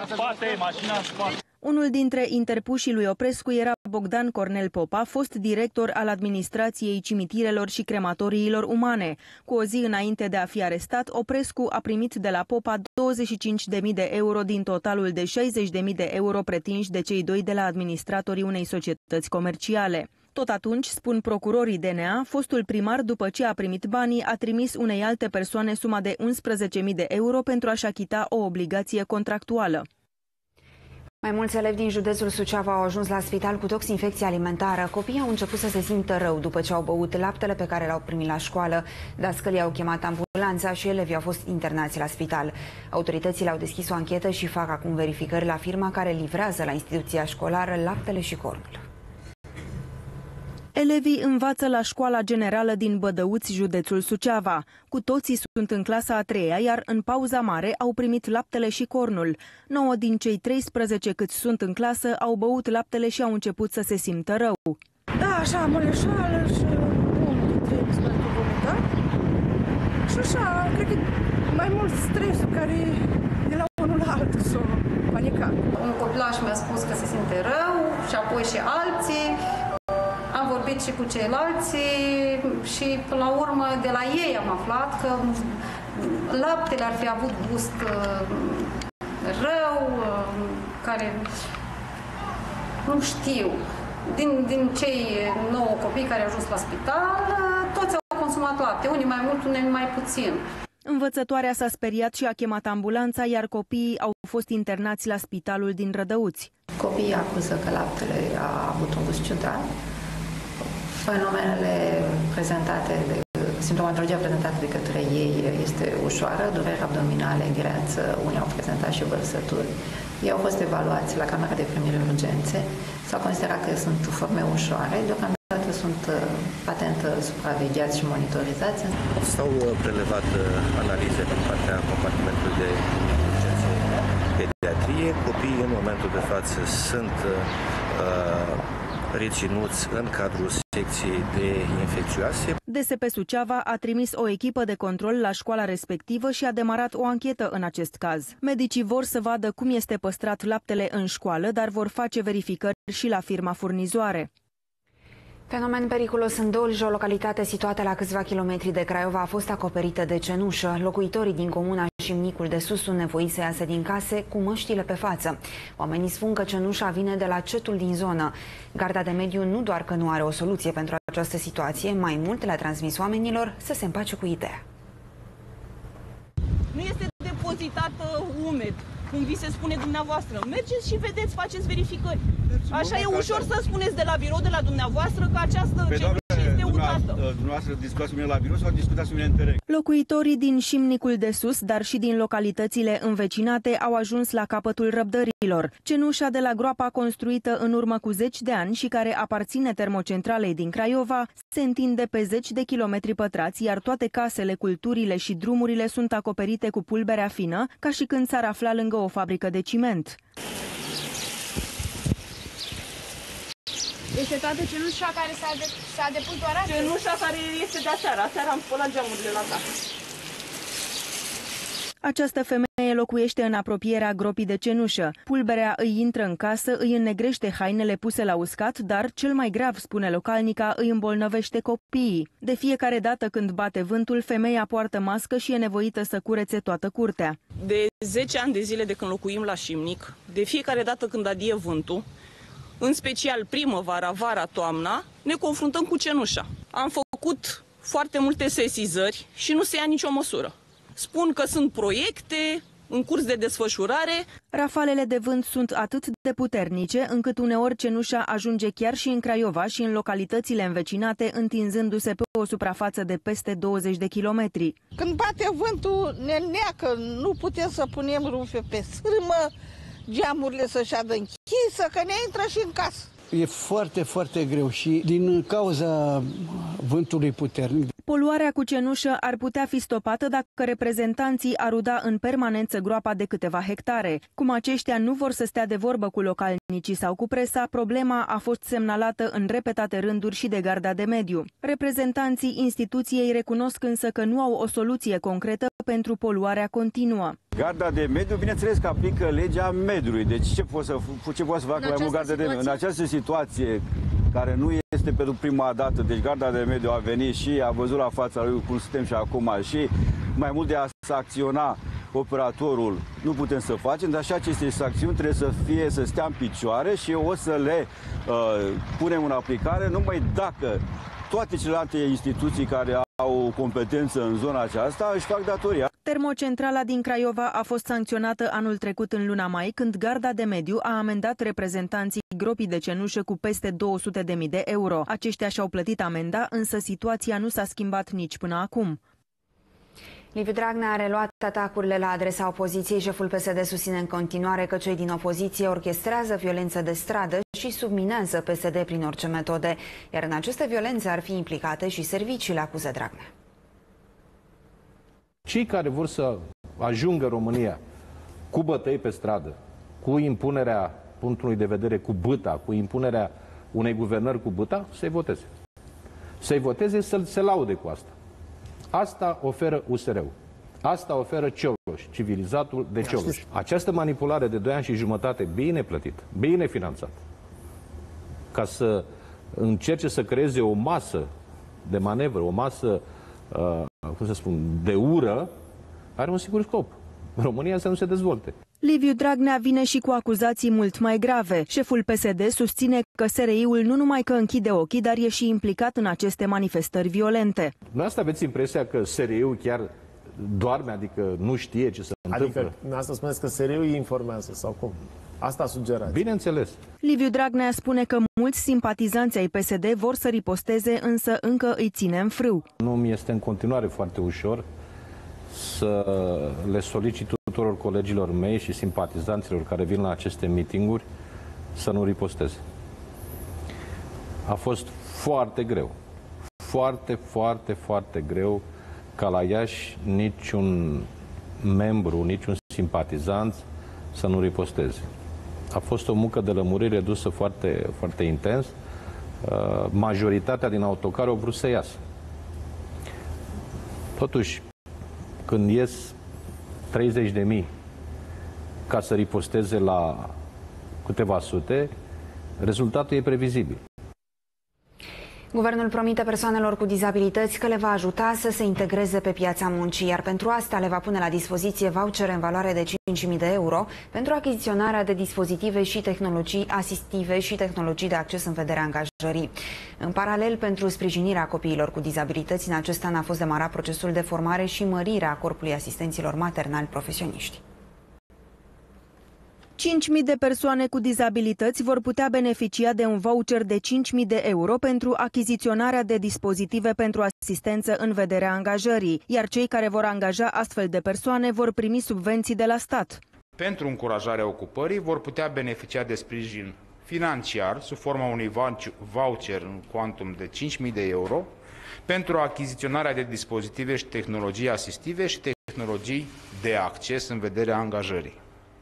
Unul dintre interpușii lui Oprescu era Bogdan Cornel Popa, fost director al administrației cimitirelor și crematoriilor umane. Cu o zi înainte de a fi arestat, Oprescu a primit de la Popa douăzeci și cinci de mii de euro din totalul de șaizeci de mii de euro pretinși de cei doi de la administratorii unei societăți comerciale. Tot atunci, spun procurorii D N A, fostul primar, după ce a primit banii, a trimis unei alte persoane suma de unsprezece mii de euro pentru a-și achita o obligație contractuală. Mai mulți elevi din județul Suceava au ajuns la spital cu toxinfecție alimentară. Copiii au început să se simtă rău după ce au băut laptele pe care l-au primit la școală. Dascălii au chemat ambulanța și elevii au fost internați la spital. Autoritățile au deschis o anchetă și fac acum verificări la firma care livrează la instituția școlară laptele și cornul. Elevii învață la școala generală din Bădăuți, județul Suceava. Cu toții sunt în clasa a treia, iar în pauza mare au primit laptele și cornul. Nouă din cei treisprezece câți sunt în clasă au băut laptele și au început să se simtă rău. Da, așa, moleșoală și unul dintre ei spune că vomitat. Și așa, cred că mai mult stresul care de la unul la altul s-a panicat. Un copilaș mi-a spus că se simte rău și apoi și alții. Am vorbit și cu ceilalți și până la urmă de la ei am aflat că laptele ar fi avut gust rău, care nu știu. Din, din cei nouă copii care au ajuns la spital, toți au consumat lapte, unii mai mult, unii mai puțin. Învățătoarea s-a speriat și a chemat ambulanța, iar copiii au fost internați la spitalul din Rădăuți. Copiii acuză că laptele a avut un gust ciudat. Fenomenele prezentate, de, simptomatologia prezentată de către ei este ușoară, dureri abdominale, greață, unii au prezentat și vărsături. Ei au fost evaluați la camera de primire în urgențe, s-a considerat că sunt forme ușoare, deocamdată sunt patent supravegheați și monitorizați. S-au prelevat analize din partea compartimentului de urgențe pediatrie. Copiii în momentul de față sunt uh, reținuți în cadrul secției de infecțioase. D S P Suceava a trimis o echipă de control la școala respectivă și a demarat o anchetă în acest caz. Medicii vor să vadă cum este păstrat laptele în școală, dar vor face verificări și la firma furnizoare. Fenomen periculos în Dolj, o localitate situată la câțiva kilometri de Craiova, a fost acoperită de cenușă. Locuitorii din comuna Șimnicul de Sus sunt nevoiți să iasă din case cu măștile pe față. Oamenii spun că cenușa vine de la cetul din zonă. Garda de mediu nu doar că nu are o soluție pentru această situație, mai mult le-a transmis oamenilor să se împace cu ideea. Nu este depozitat umed, cum vi se spune dumneavoastră. Mergeți și vedeți, faceți verificări. Așa e ușor să spuneți de la birou, de la dumneavoastră, că această cenușă este Dumneavoastră discutați cu mine la birou sau discutați cu mine în teren? Locuitorii din Șimnicul de Sus, dar și din localitățile învecinate, au ajuns la capătul răbdărilor. Cenușa de la groapa construită în urmă cu zeci de ani și care aparține termocentralei din Craiova se întinde pe zeci de kilometri pătrați, iar toate casele, culturile și drumurile sunt acoperite cu pulberea fină, ca și când s-ar afla lângă o fabrică de ciment. Este toată cenușa care s-a de, depus doar astăzi? Cenușa care este de aseară. Aseară am spălat geamurile la casă. Această femeie locuiește în apropierea gropii de cenușă. Pulberea îi intră în casă, îi înnegrește hainele puse la uscat, dar cel mai grav, spune localnica, îi îmbolnăvește copiii. De fiecare dată când bate vântul, femeia poartă mască și e nevoită să curețe toată curtea. De zece ani de zile de când locuim la Șimnic, de fiecare dată când adie vântul, în special primăvara, vara, toamna, ne confruntăm cu cenușa. Am făcut foarte multe sesizări și nu se ia nicio măsură. Spun că sunt proiecte în curs de desfășurare. Rafalele de vânt sunt atât de puternice, încât uneori cenușa ajunge chiar și în Craiova și în localitățile învecinate, întinzându-se pe o suprafață de peste douăzeci de kilometri. Când bate vântul, ne neacă, nu putem să punem rufe pe sârmă, geamurile să șadă închisă, că ne intră și în casă. E foarte, foarte greu și din cauza vântului puternic. Poluarea cu cenușă ar putea fi stopată dacă reprezentanții ar uda în permanență groapa de câteva hectare. Cum aceștia nu vor să stea de vorbă cu localnicii sau cu presa, problema a fost semnalată în repetate rânduri și de Garda de Mediu. Reprezentanții instituției recunosc însă că nu au o soluție concretă pentru poluarea continuă. Garda de Mediu, bineînțeles că aplică legea mediului. Deci ce poate să, ce poate să facă mai mult Garda de Mediu? În această situație care nu este pentru prima dată, deci Garda de Mediu a venit și a văzut la fața lui cum suntem și acum și mai mult de a sancționa operatorul nu putem să facem, dar și aceste sancțiuni trebuie să fie, să stea în picioare și o să le uh, punem în aplicare numai dacă toate celelalte instituții care au competență în zona aceasta își fac datoria. Termocentrala din Craiova a fost sancționată anul trecut în luna mai, când Garda de Mediu a amendat reprezentanții gropii de cenușă cu peste două sute de mii de euro. Aceștia și-au plătit amenda, însă situația nu s-a schimbat nici până acum. Liviu Dragnea a reluat atacurile la adresa opoziției. Șeful P S D susține în continuare că cei din opoziție orchestrează violență de stradă și subminează P S D prin orice metode, iar în aceste violențe ar fi implicate și serviciile, acuză Dragnea. Cei care vor să ajungă România cu bătăi pe stradă, cu impunerea punctului de vedere cu bâta, cu impunerea unei guvernări cu bâta, să-i voteze. Să-i voteze, să se laude cu asta. Asta oferă U S R-ul. Asta oferă Cioloș, civilizatul de Cioloș. Această manipulare de doi ani și jumătate, bine plătită, bine finanțată, ca să încerce să creeze o masă de manevră, o masă, uh, cum să spun, de ură, are un singur scop. România să nu se dezvolte. Liviu Dragnea vine și cu acuzații mult mai grave. Șeful P S D susține că S R I-ul nu numai că închide ochii, dar e și implicat în aceste manifestări violente. Dumneavoastră aveți impresia că S R I-ul chiar doarme, adică nu știe ce se întâmplă? Adică dumneavoastră spuneți că S R I-ul îi informează sau cum? Asta sugerați. Bineînțeles. Liviu Dragnea spune că mulți simpatizanți ai P S D vor să riposteze, însă încă îi ține în frâu. Nu mi este în continuare foarte ușor să le solicit tuturor colegilor mei și simpatizanților care vin la aceste mitinguri să nu riposteze. A fost foarte greu. Foarte, foarte, foarte greu ca la Iași niciun membru, niciun simpatizant să nu riposteze. A fost o muncă de lămurire dusă foarte, foarte intens. Majoritatea din autocare au vrut să iasă. Totuși, când ies treizeci de mii ca să riposteze la câteva sute, rezultatul e previzibil. Guvernul promite persoanelor cu dizabilități că le va ajuta să se integreze pe piața muncii, iar pentru asta le va pune la dispoziție vouchere în valoare de cinci mii de euro pentru achiziționarea de dispozitive și tehnologii asistive și tehnologii de acces în vederea angajării. În paralel, pentru sprijinirea copiilor cu dizabilități, în acest an a fost demarat procesul de formare și mărire a corpului asistenților maternali profesioniști. cinci mii de persoane cu dizabilități vor putea beneficia de un voucher de cinci mii de euro pentru achiziționarea de dispozitive pentru asistență în vederea angajării, iar cei care vor angaja astfel de persoane vor primi subvenții de la stat. Pentru încurajarea ocupării vor putea beneficia de sprijin financiar sub forma unui voucher în cuantum de cinci mii de euro pentru achiziționarea de dispozitive și tehnologii asistive și tehnologii de acces în vederea angajării.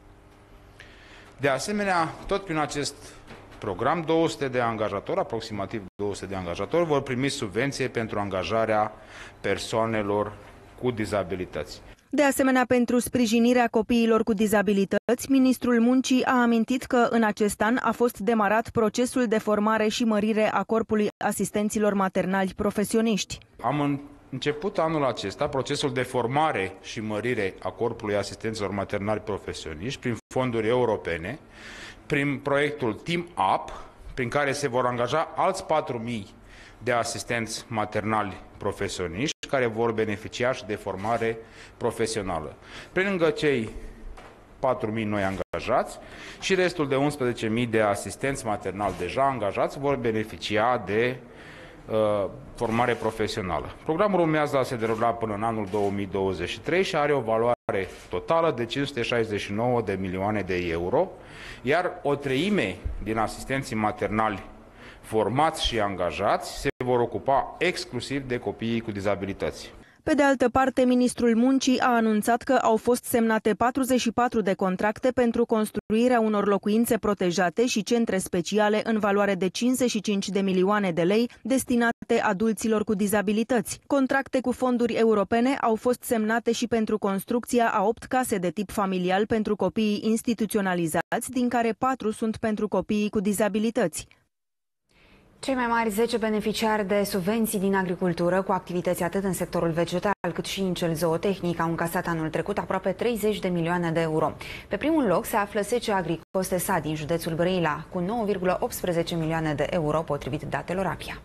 De asemenea, tot prin acest program, două sute de angajatori, aproximativ două sute de angajatori, vor primi subvenție pentru angajarea persoanelor cu dizabilități. De asemenea, pentru sprijinirea copiilor cu dizabilități, Ministrul Muncii a amintit că în acest an a fost demarat procesul de formare și mărire a corpului asistenților maternali profesioniști. Am început anul acesta procesul de formare și mărire a corpului asistenților maternali profesioniști prin fonduri europene, prin proiectul Team Up, prin care se vor angaja alți patru mii de asistenți maternali profesioniști care vor beneficia și de formare profesională. Pe lângă cei patru mii noi angajați și restul de unsprezece mii de asistenți maternali deja angajați vor beneficia de uh, formare profesională. Programul urmează a se derula până în anul două mii douăzeci și trei și are o valoare totală de cinci sute șaizeci și nouă de milioane de euro, iar o treime din asistenții maternali formați și angajați se vor ocupa exclusiv de copiii cu dizabilități. Pe de altă parte, Ministrul Muncii a anunțat că au fost semnate patruzeci și patru de contracte pentru construirea unor locuințe protejate și centre speciale în valoare de cincizeci și cinci de milioane de lei destinate adulților cu dizabilități. Contracte cu fonduri europene au fost semnate și pentru construcția a opt case de tip familial pentru copiii instituționalizați, din care patru sunt pentru copiii cu dizabilități. Cei mai mari zece beneficiari de subvenții din agricultură cu activități atât în sectorul vegetal cât și în cel zootehnic au încasat anul trecut aproape treizeci de milioane de euro. Pe primul loc se află S C Agricos S A din județul Brăila cu nouă virgulă optsprezece milioane de euro potrivit datelor A P I A.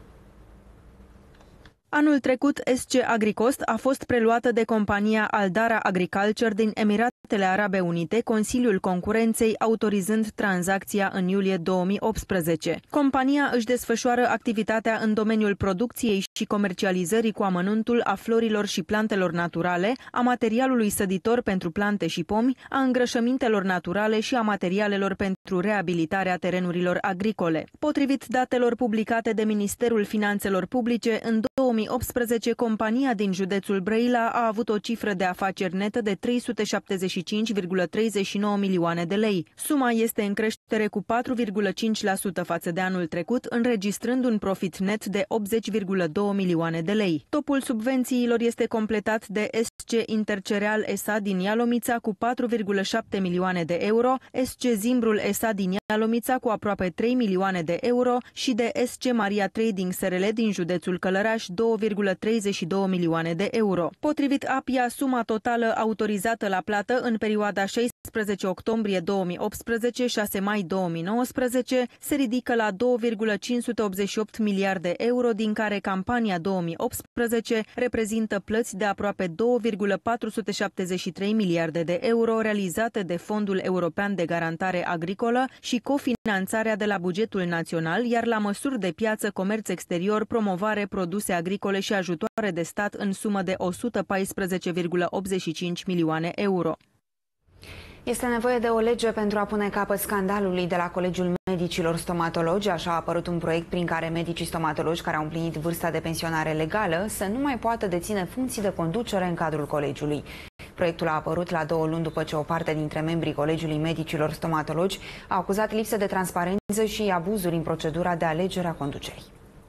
Anul trecut, S C Agricos a fost preluată de compania Aldara Agriculture din Emiratele Arabe Unite, Consiliul Concurenței autorizând tranzacția în iulie două mii optsprezece. Compania își desfășoară activitatea în domeniul producției și comercializării cu amănuntul a florilor și plantelor naturale, a materialului săditor pentru plante și pomi, a îngrășămintelor naturale și a materialelor pentru reabilitarea terenurilor agricole. Potrivit datelor publicate de Ministerul Finanțelor Publice, în două mii optsprezece, compania din județul Brăila a avut o cifră de afaceri netă de trei sute șaptezeci și cinci virgulă treizeci și nouă milioane de lei. Suma este în creștere cu patru virgulă cinci la sută față de anul trecut, înregistrând un profit net de optzeci virgulă doi milioane de lei. Topul subvențiilor este completat de S C Intercereal S A din Ialomița cu patru virgulă șapte milioane de euro, S C Zimbrul S A din Ialomița cu aproape trei milioane de euro și de S C Maria Trading S R L din județul Călăraș două virgulă treizeci și două milioane de euro. Potrivit A P I A, suma totală autorizată la plată în perioada șaisprezece octombrie două mii optsprezece - șase mai două mii nouăsprezece se ridică la doi virgulă cinci sute optzeci și opt miliarde de euro, din care campania două mii optsprezece reprezintă plăți de aproape doi virgulă patru sute șaptezeci și trei miliarde de euro realizate de Fondul European de Garantare Agricolă și cofinanțarea de la bugetul național, iar la măsuri de piață, comerț exterior, promovare, produse agricole și ajutoare de stat în sumă de o sută paisprezece virgulă optzeci și cinci milioane euro. Este nevoie de o lege pentru a pune capăt scandalului de la Colegiul Medicilor Stomatologi. Așa a apărut un proiect prin care medicii stomatologi care au împlinit vârsta de pensionare legală să nu mai poată deține funcții de conducere în cadrul colegiului. Proiectul a apărut la două luni după ce o parte dintre membrii Colegiului Medicilor Stomatologi a acuzat lipsă de transparență și abuzuri în procedura de alegere a conducerii.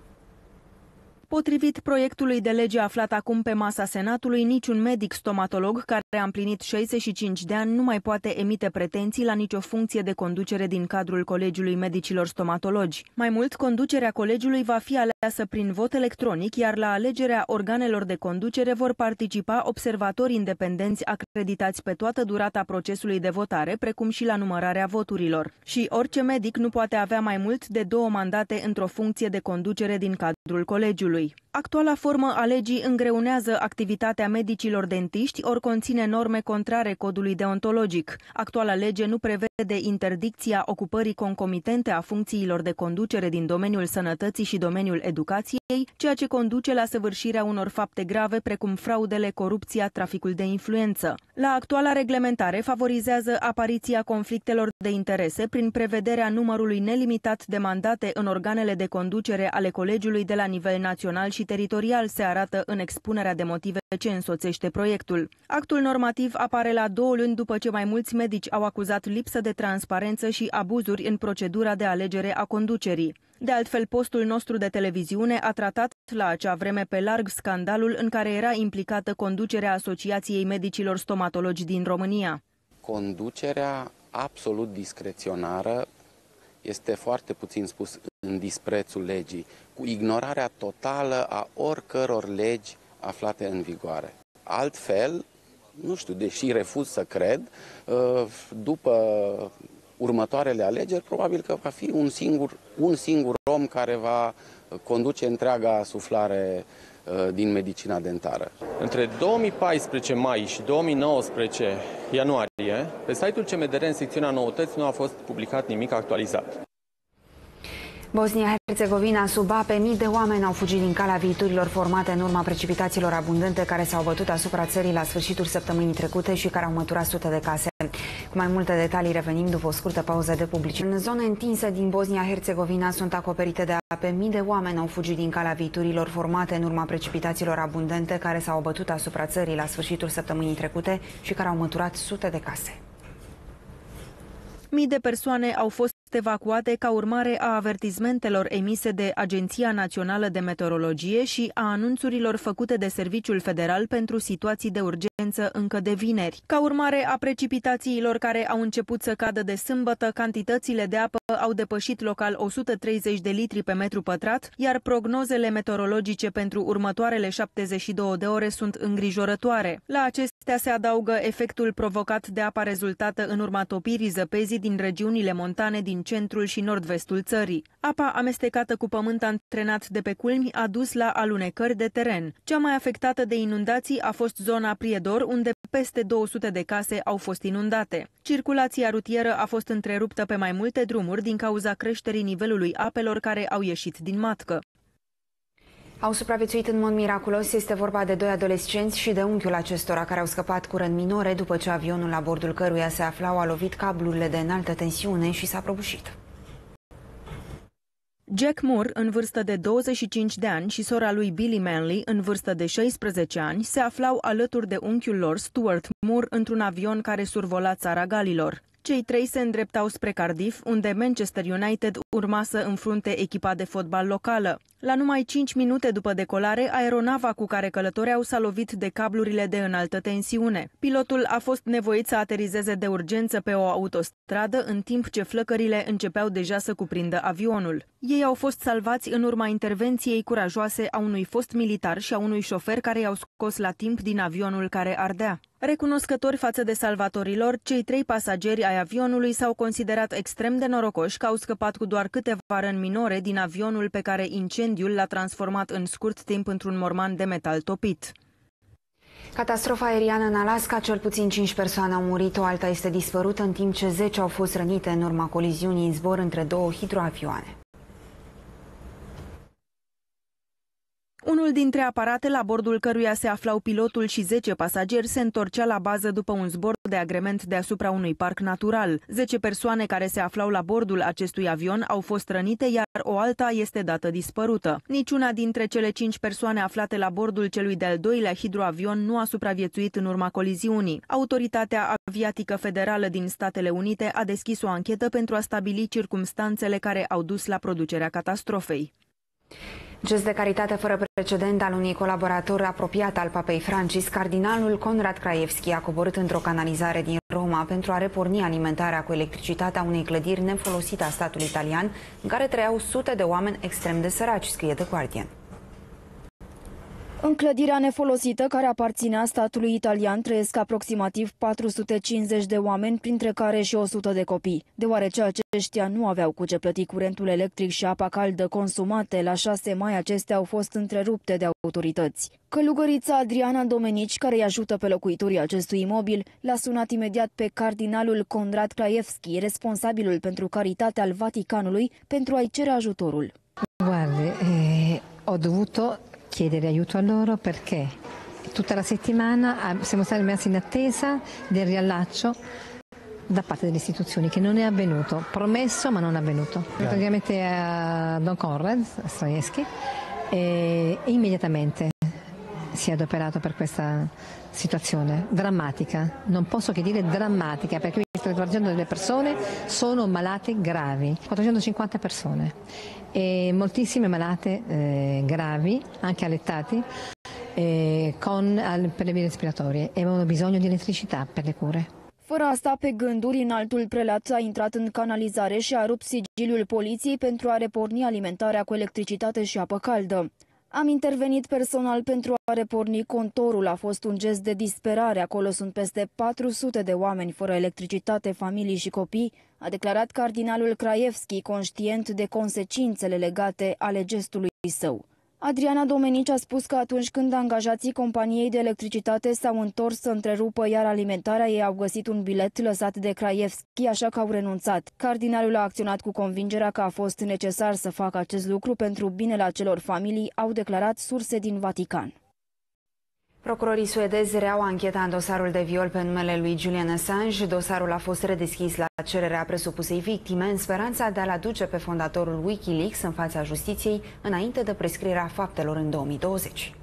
Potrivit proiectului de lege aflat acum pe masa Senatului, niciun medic stomatolog care a împlinit șaizeci și cinci de ani nu mai poate emite pretenții la nicio funcție de conducere din cadrul Colegiului Medicilor Stomatologi. Mai mult, conducerea colegiului va fi aleasă prin vot electronic, iar la alegerea organelor de conducere vor participa observatori independenți acreditați pe toată durata procesului de votare, precum și la numărarea voturilor. Și orice medic nu poate avea mai mult de două mandate într-o funcție de conducere din cadrul colegiului. codului. Actuala formă a legii îngreunează activitatea medicilor dentiști, ori conține norme contrare codului deontologic. Actuala lege nu prevede interdicția ocupării concomitente a funcțiilor de conducere din domeniul sănătății și domeniul educației, ceea ce conduce la săvârșirea unor fapte grave precum fraudele, corupția, traficul de influență. La actuala reglementare favorizează apariția conflictelor de interese prin prevederea numărului nelimitat de mandate în organele de conducere ale colegiului de la nivel național și teritorial, se arată în expunerea de motive ce însoțește proiectul. Actul normativ apare la două luni după ce mai mulți medici au acuzat lipsă de transparență și abuzuri în procedura de alegere a conducerii. De altfel, postul nostru de televiziune a tratat la acea vreme pe larg scandalul în care era implicată conducerea Asociației Medicilor Stomatologi din România. Conducerea absolut discreționară este foarte puțin spus în disprețul legii, cu ignorarea totală a oricăror legi aflate în vigoare. Altfel, nu știu, deși refuz să cred, după următoarele alegeri, probabil că va fi un singur, un singur om care va conduce întreaga suflare din medicina dentară. Între două mii paisprezece mai și două mii nouăsprezece ianuarie, pe site-ul C M D R în secțiunea noutăți nu a fost publicat nimic actualizat. Bosnia-Herzegovina, sub ape, mii de oameni au fugit din calea viiturilor formate în urma precipitațiilor abundente care s-au bătut asupra țării la sfârșitul săptămânii trecute și care au măturat sute de case. Cu mai multe detalii revenim după o scurtă pauză de publicitate. În zone întinse din Bosnia-Herzegovina sunt acoperite de ape. Mii de oameni au fugit din calea viiturilor formate în urma precipitațiilor abundente care s-au bătut asupra țării la sfârșitul săptămânii trecute și care au măturat sute de case. Mii de persoane au fost evacuate ca urmare a avertizmentelor emise de Agenția Națională de Meteorologie și a anunțurilor făcute de Serviciul Federal pentru situații de urgență încă de vineri. Ca urmare a precipitațiilor care au început să cadă de sâmbătă, cantitățile de apă au depășit local o sută treizeci de litri pe metru pătrat, iar prognozele meteorologice pentru următoarele șaptezeci și două de ore sunt îngrijorătoare. La acestea se adaugă efectul provocat de apa rezultată în urma topirii zăpezii din regiunile montane din centrul și nord-vestul țării. Apa amestecată cu pământ antrenat de pe culmi a dus la alunecări de teren. Cea mai afectată de inundații a fost zona Priedor, unde peste două sute de case au fost inundate. Circulația rutieră a fost întreruptă pe mai multe drumuri din cauza creșterii nivelului apelor care au ieșit din matcă. Au supraviețuit în mod miraculos. Este vorba de doi adolescenți și de unchiul acestora care au scăpat cu răni minore după ce avionul la bordul căruia se aflau a lovit cablurile de înaltă tensiune și s-a prăbușit. Jack Moore, în vârstă de douăzeci și cinci de ani, și sora lui Billy Manley, în vârstă de șaisprezece ani, se aflau alături de unchiul lor, Stuart Moore, într-un avion care survola țara Galilor. Cei trei se îndreptau spre Cardiff, unde Manchester United urma să înfrunte echipa de fotbal locală. La numai cinci minute după decolare, aeronava cu care călătoreau s-a lovit de cablurile de înaltă tensiune. Pilotul a fost nevoit să aterizeze de urgență pe o autostradă, în timp ce flăcările începeau deja să cuprindă avionul. Ei au fost salvați în urma intervenției curajoase a unui fost militar și a unui șofer care i-au scos la timp din avionul care ardea. Recunoscători față de salvatorilor, cei trei pasageri ai avionului s-au considerat extrem de norocoși că au scăpat cu doar câteva răni minore din avionul pe care incendiul l-a transformat în scurt timp într-un morman de metal topit. Catastrofa aeriană în Alaska, cel puțin cinci persoane au murit, o alta este dispărută, în timp ce zece au fost rănite în urma coliziunii în zbor între două hidroavioane. Unul dintre aparate la bordul căruia se aflau pilotul și zece pasageri se întorcea la bază după un zbor de agrement deasupra unui parc natural. zece persoane care se aflau la bordul acestui avion au fost rănite, iar o alta este dată dispărută. Niciuna dintre cele cinci persoane aflate la bordul celui de-al doilea hidroavion nu a supraviețuit în urma coliziunii. Autoritatea aviatică federală din Statele Unite a deschis o anchetă pentru a stabili circumstanțele care au dus la producerea catastrofei. Gest de caritate fără precedent al unui colaborator apropiat al Papei Francis, cardinalul Conrad Krajewski a coborât într-o canalizare din Roma pentru a reporni alimentarea cu electricitatea unei clădiri nefolosite a statului italian, în care trăiau sute de oameni extrem de săraci, scrie The Guardian. În clădirea nefolosită care aparținea statului italian trăiesc aproximativ patru sute cincizeci de oameni, printre care și o sută de copii. Deoarece aceștia nu aveau cu ce plăti curentul electric și apa caldă consumate, la șase mai acestea au fost întrerupte de autorități. Călugărița Adriana Domenici, care îi ajută pe locuitorii acestui imobil, l-a sunat imediat pe cardinalul Conrad Krajewski, responsabilul pentru caritate al Vaticanului, pentru a-i cere ajutorul. Guardi, eh, ho dovuto chiedere aiuto a loro perché tutta la settimana siamo stati messi in attesa del riallaccio da parte delle istituzioni, che non è avvenuto, promesso ma non avvenuto. Praticamente a Don Conrad Krajewski e immediatamente si è adoperato per questa situazione drammatica, non posso che dire drammatica, perché il quattrocento per cento delle persone sono malate gravi, quattrocentocinquanta persone e moltissime malate eh, gravi, anche allettati, eh, con per le vie respiratorie e avevano bisogno di elettricità per le cure. Fără a sta pe gânduri, înaltul prelat a intrat în canalizare și a rupt sigiliul poliției pentru a reporni alimentarea cu electricitate și apă caldă. Am intervenit personal pentru a reporni contorul. A fost un gest de disperare. Acolo sunt peste patru sute de oameni fără electricitate, familii și copii, a declarat cardinalul Krajewski, conștient de consecințele legate ale gestului său. Adriana Domenici a spus că atunci când angajații companiei de electricitate s-au întors să întrerupă iar alimentarea, ei au găsit un bilet lăsat de Krajewski, așa că au renunțat. Cardinalul a acționat cu convingerea că a fost necesar să facă acest lucru pentru binele acelor familii, au declarat surse din Vatican. Procurorii suedezi reau ancheta în dosarul de viol pe numele lui Julian Assange. Dosarul a fost redeschis la cererea presupusei victime în speranța de a-l aduce pe fondatorul Wikileaks în fața justiției înainte de prescrierea faptelor în două mii douăzeci.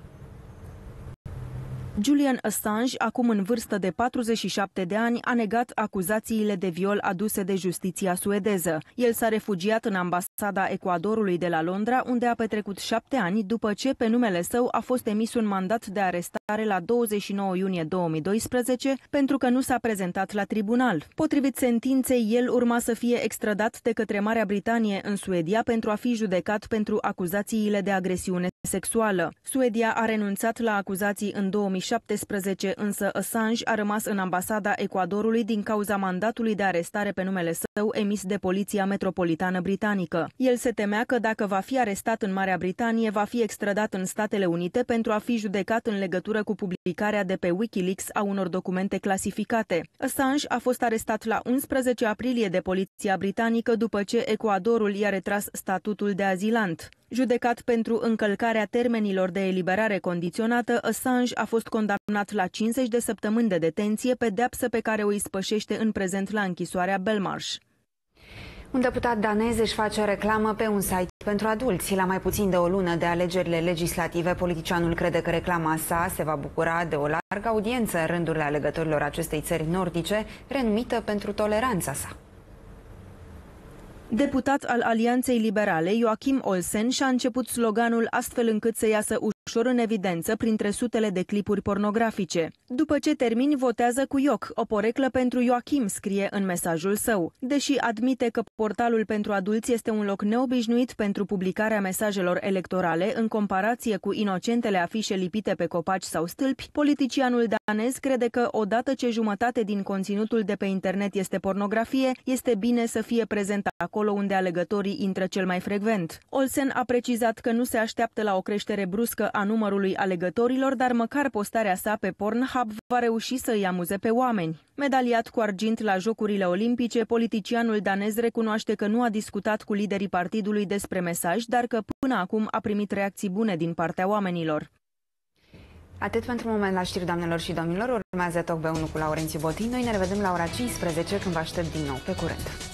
Julian Assange, acum în vârstă de patruzeci și șapte de ani, a negat acuzațiile de viol aduse de justiția suedeză. El s-a refugiat în ambasada Ecuadorului de la Londra, unde a petrecut șapte ani după ce pe numele său a fost emis un mandat de arestare la douăzeci și nouă iunie două mii doisprezece pentru că nu s-a prezentat la tribunal. Potrivit sentinței, el urma să fie extradat de către Marea Britanie în Suedia pentru a fi judecat pentru acuzațiile de agresiune sexuală. Suedia a renunțat la acuzații în două mii șaptesprezece, însă Assange a rămas în ambasada Ecuadorului din cauza mandatului de arestare pe numele său emis de Poliția Metropolitană Britanică. El se temea că dacă va fi arestat în Marea Britanie, va fi extradat în Statele Unite pentru a fi judecat în legătură cu publicarea de pe Wikileaks a unor documente clasificate. Assange a fost arestat la unsprezece aprilie de Poliția Britanică după ce Ecuadorul i-a retras statutul de azilant. Judecat pentru încălcarea termenilor de eliberare condiționată, Assange a fost condamnat la cincizeci de săptămâni de detenție, pedeapsă pe care o ispășește în prezent la închisoarea Belmarsh. Un deputat danez își face reclamă pe un site pentru adulți. La mai puțin de o lună de alegerile legislative, politicianul crede că reclama sa se va bucura de o largă audiență în rândurile alegătorilor acestei țări nordice, renumită pentru toleranța sa. Deputat al Alianței Liberale, Joachim Olsen și-a început sloganul astfel încât să iasă ușor în evidență printre sutele de clipuri pornografice. După ce termini, votează cu ioc, o poreclă pentru Joachim, scrie în mesajul său. Deși admite că portalul pentru adulți este un loc neobișnuit pentru publicarea mesajelor electorale, în comparație cu inocentele afișe lipite pe copaci sau stâlpi, politicianul danez crede că odată ce jumătate din conținutul de pe internet este pornografie, este bine să fie prezent acolo unde alegătorii intră cel mai frecvent. Olsen a precizat că nu se așteaptă la o creștere bruscă a numărului alegătorilor, dar măcar postarea sa pe Pornhub va reuși să îi amuze pe oameni. Medaliat cu argint la Jocurile Olimpice, politicianul danez recunoaște că nu a discutat cu liderii partidului despre mesaj, dar că până acum a primit reacții bune din partea oamenilor. Atât pentru moment la știri, doamnelor și domnilor. Urmează Talk B unu cu Laurențiu Botin. Noi ne revedem la ora cincisprezece, când vă aștept din nou. Pe curând!